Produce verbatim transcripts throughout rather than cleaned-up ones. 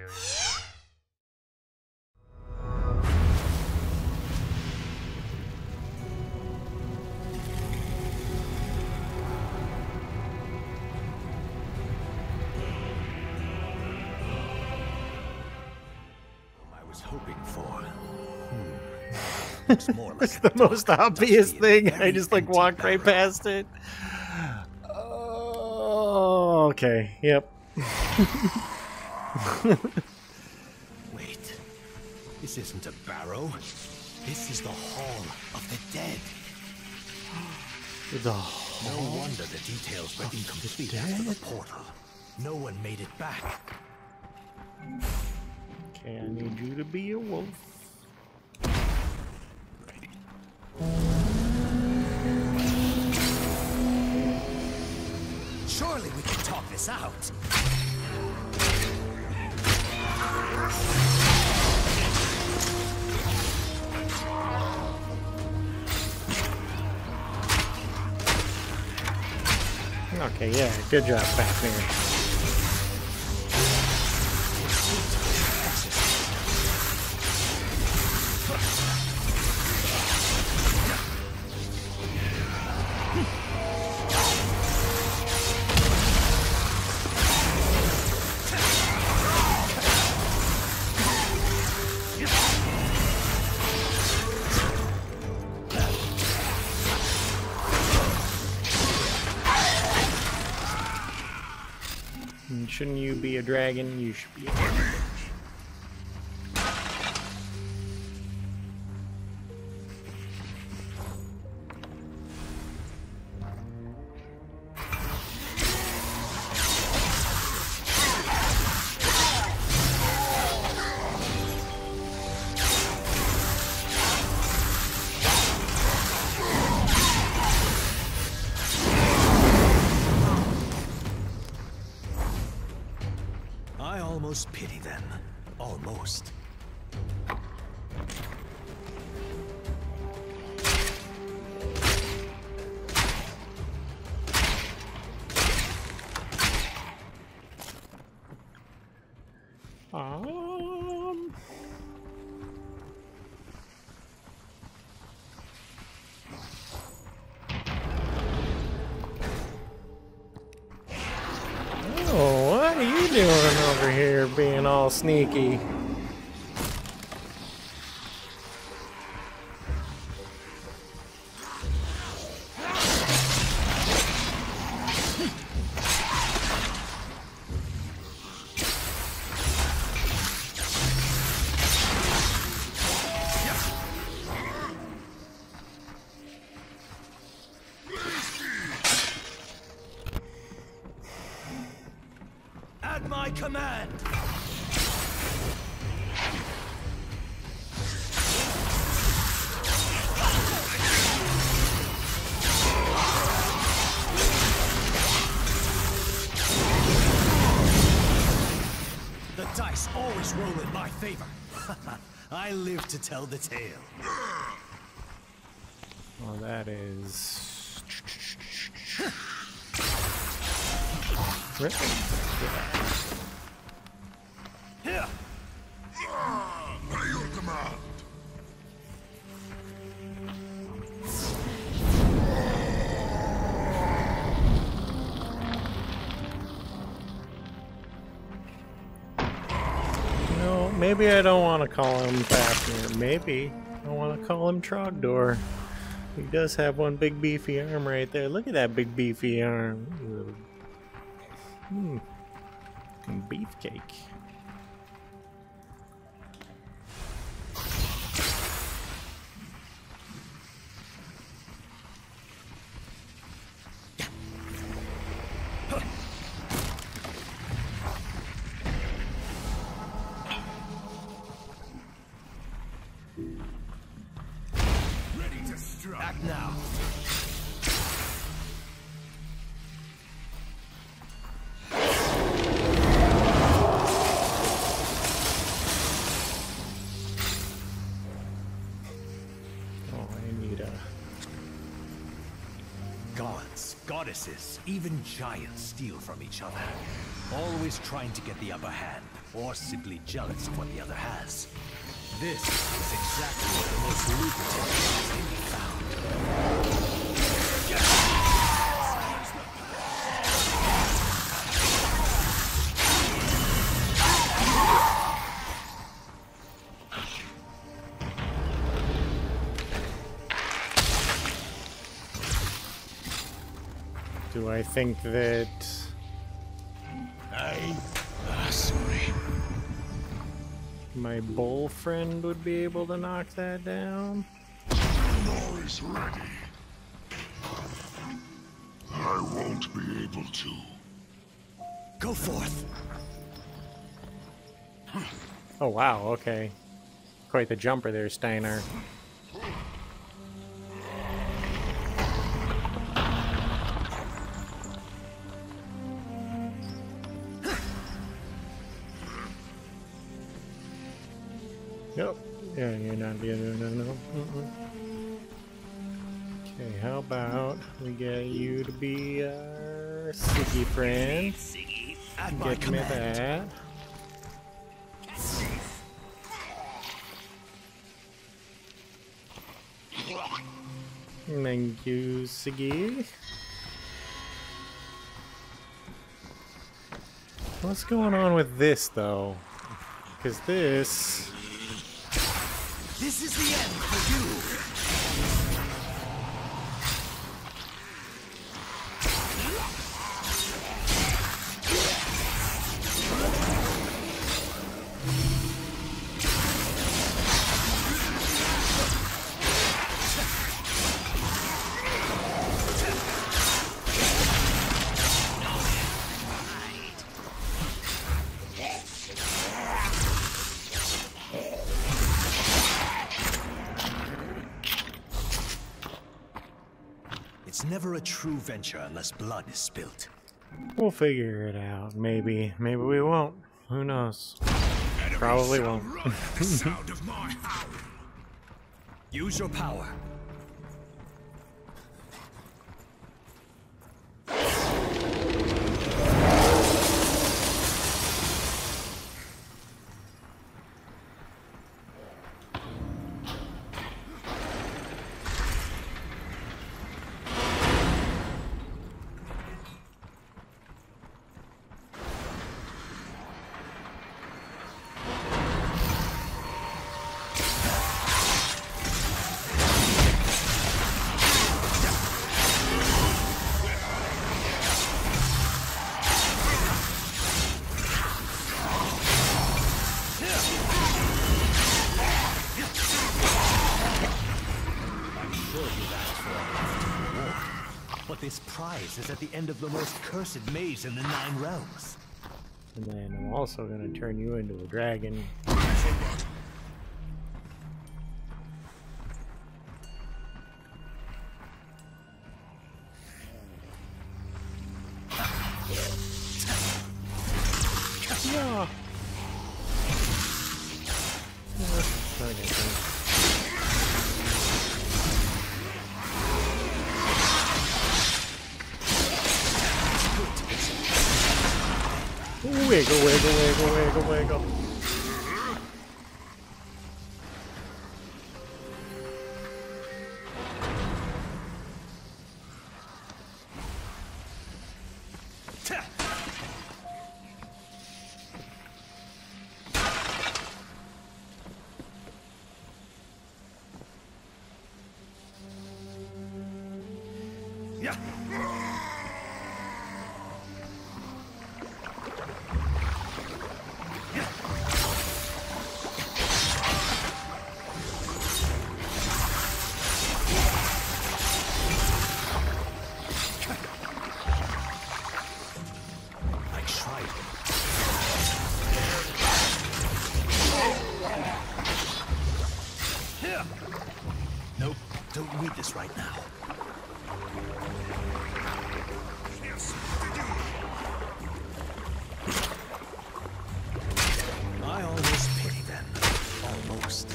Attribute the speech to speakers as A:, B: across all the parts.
A: Hoping for. Hmm.
B: It's more like it's the most obvious thing. I just like walked right past it. Oh, okay. Yep.
A: Wait. This isn't a barrow. This is the Hall of the Dead.
B: The
A: No wonder the details were incomplete after the portal. No one made it back.
B: Okay, I need you to be a wolf.
A: Surely we can talk this out.
B: Okay, yeah, good job, Fafnir. Shouldn't you be a dragon? You should be a dragon.
A: Pity them. Almost.
B: Um. Oh, what are you doing over here being all sneaky?
A: At my command. The dice always roll in my favor. I live to tell the tale.
B: Well, that is... Rip.
A: Here.
C: By your command.
B: No, maybe I don't want to call him Fafnir. Maybe I want to call him Trogdor. He does have one big beefy arm right there. Look at that big beefy arm. Hmm. Beefcake.
A: Ready to strike. Act now. Gods, goddesses, even giants steal from each other. always trying to get the upper hand, or simply jealous of what the other has. This is exactly where the most lucrative things can be found.
B: Do I think that
C: Aye. Ah, sorry.
B: my bull friend would be able to knock that down?
C: Nor is ready. I won't be able to.
A: Go forth!
B: Oh wow, okay. Quite the jumper there, Steiner. Nope. Yeah, you're not the other. No, no. Mm-mm. Okay, how about we get you to be our Siggy friend?
A: Siggy, at my
B: Get me
A: command.
B: that. Thank you, Siggy. What's going on with this, though? Because this...
A: This is the end for you! It's never a true venture unless blood is spilt.
B: We'll figure it out. Maybe. Maybe we won't. Who knows? Probably won't.
C: Run at the sound of my howl.
A: Use your power. But this prize is at the end of the most cursed maze in the Nine Realms.
B: And then I'm also going to turn you into a dragon. Yeah. Wiggle, wiggle, wiggle, wiggle, wiggle.
A: Yeah. Nope, don't need this right now. I almost pity them. Almost.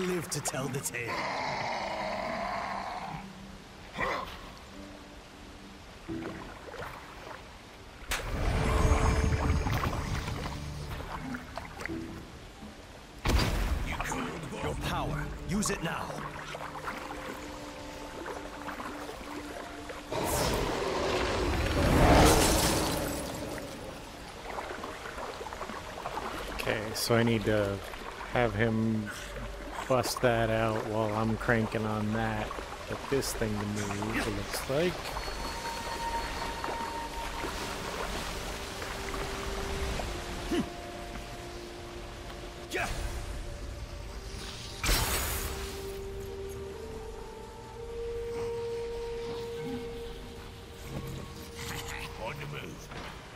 A: live to tell the tale. Your power. Use it now.
B: Okay, so I need to have him bust that out while I'm cranking on that. Get this thing to move, it looks like.
A: Yeah. On the move.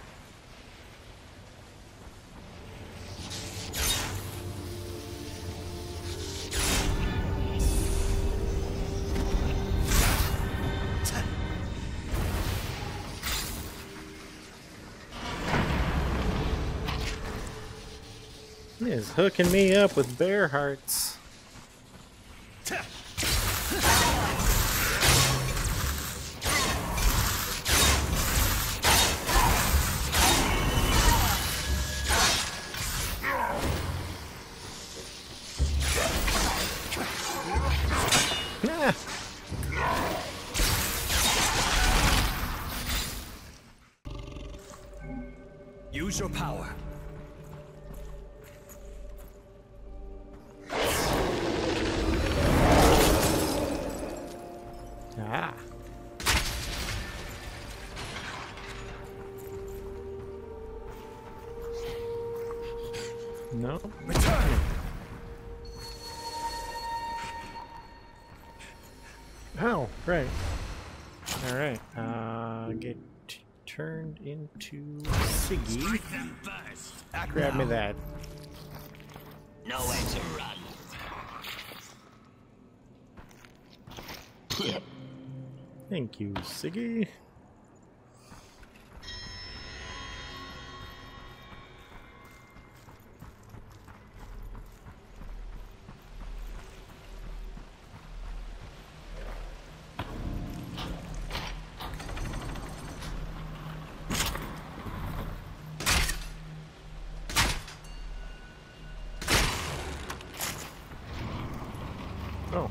B: He is hooking me up with bear hearts. Ah.
A: Use your power.
B: Ah. No.
A: Return.
B: Oh, right. All right. Uh, get turned into Siggy.
A: Act
B: Grab me
A: now.
B: that.
A: Nowhere to run.
B: Thank you, Siggy. Oh.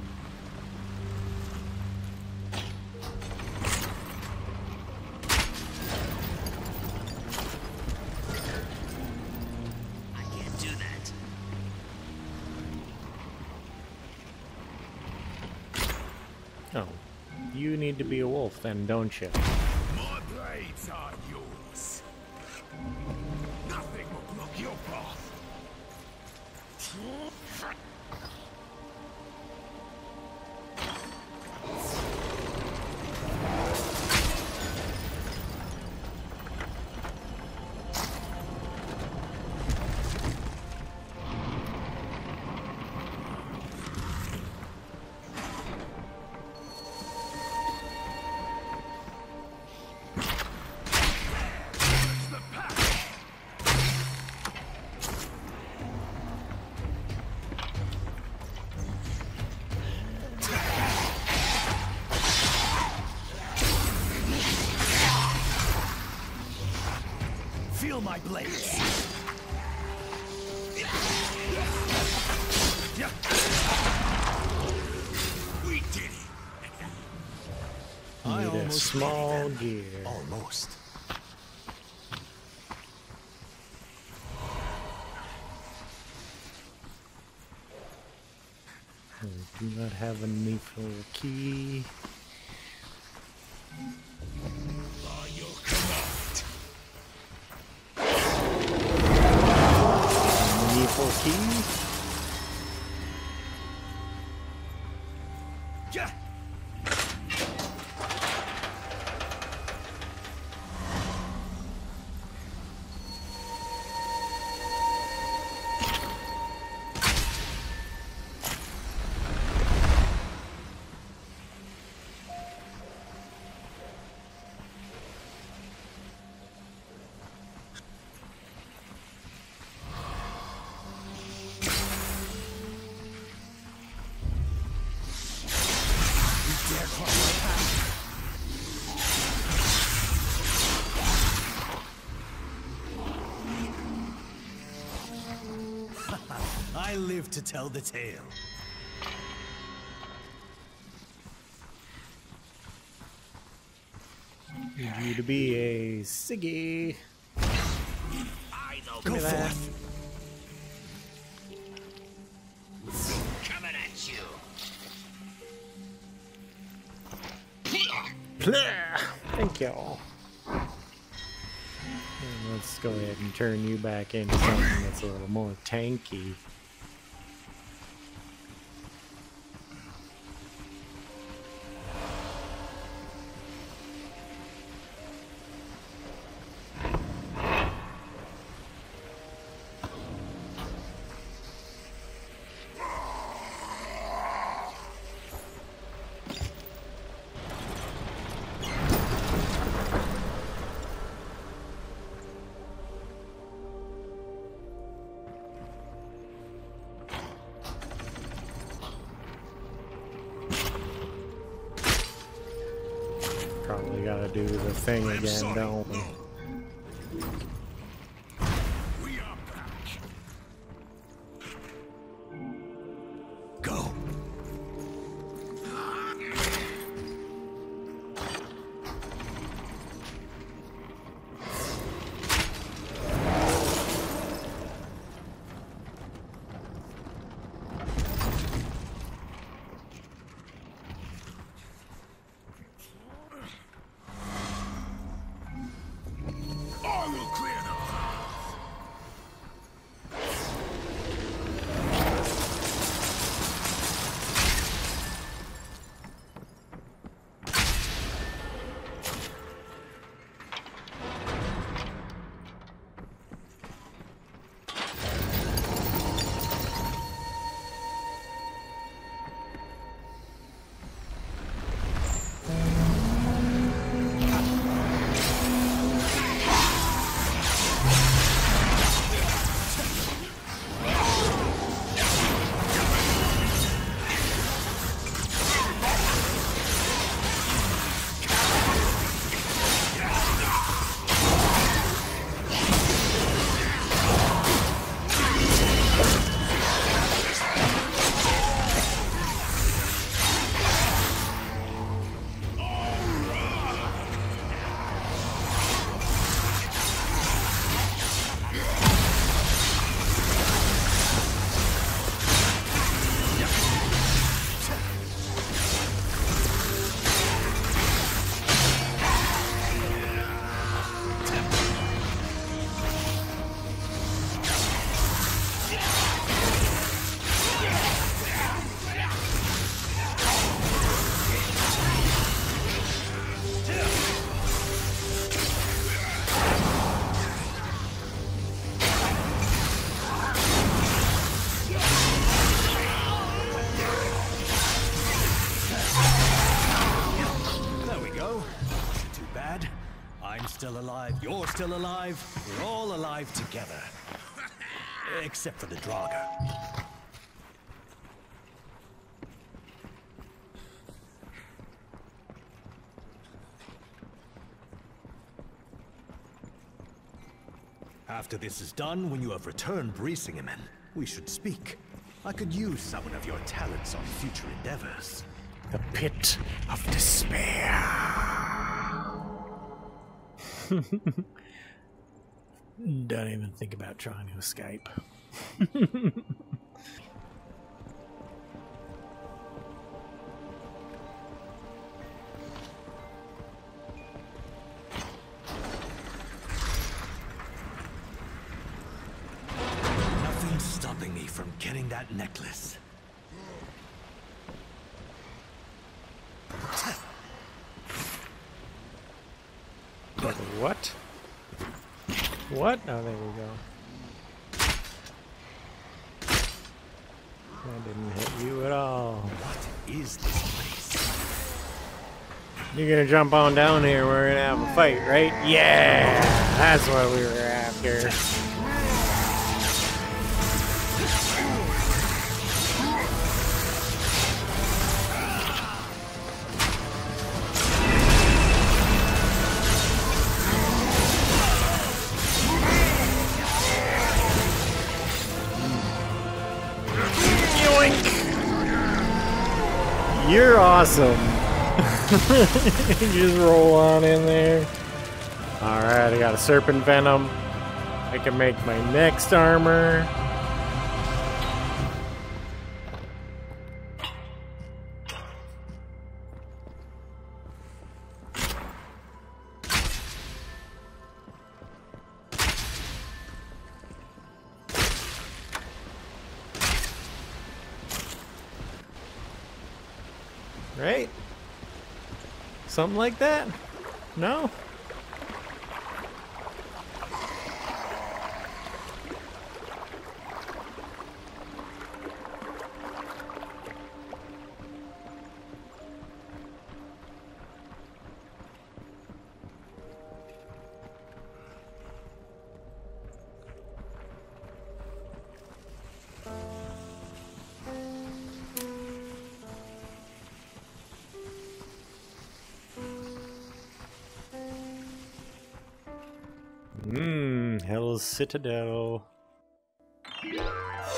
A: I can't do that.
B: Oh. You need to be a wolf then, don't you?
C: My blades are yours. Nothing will block your path.
A: Feel my blades.
C: We did it.
A: I
B: Need a
A: almost
B: small
A: made
B: gear.
A: them. Almost.
B: I do not have a needful key.
C: By your command.
B: Needful key?
A: Yeah. live to tell the tale.
B: Need you to be a Siggy.
C: I know.
A: Go
B: me that.
A: forth.
C: Coming at you.
B: Thank you. And let's go ahead and turn you back into something that's a little more tanky. Probably gotta do the thing again, don't we?
C: We are back.
A: Go.
C: I will clear the path.
A: I'm still alive, you're still alive, we're all alive together. Except for the Draugr. After this is done, when you have returned Brisingamen, we should speak. I could use someone of your talents on future endeavors.
B: The pit of despair. Don't even think about trying to escape.
A: Nothing's stopping me from getting that necklace.
B: What? What? Oh, there we go. That didn't hit you at all.
A: What is this place?
B: You're gonna jump on down here, we're gonna have a fight, right? Yeah! That's what we were after. You're awesome. You just roll on in there. Alright, I got a Serpent Venom. I can make my next armor. Right? Something like that? No? Mmm, Hell's Citadel.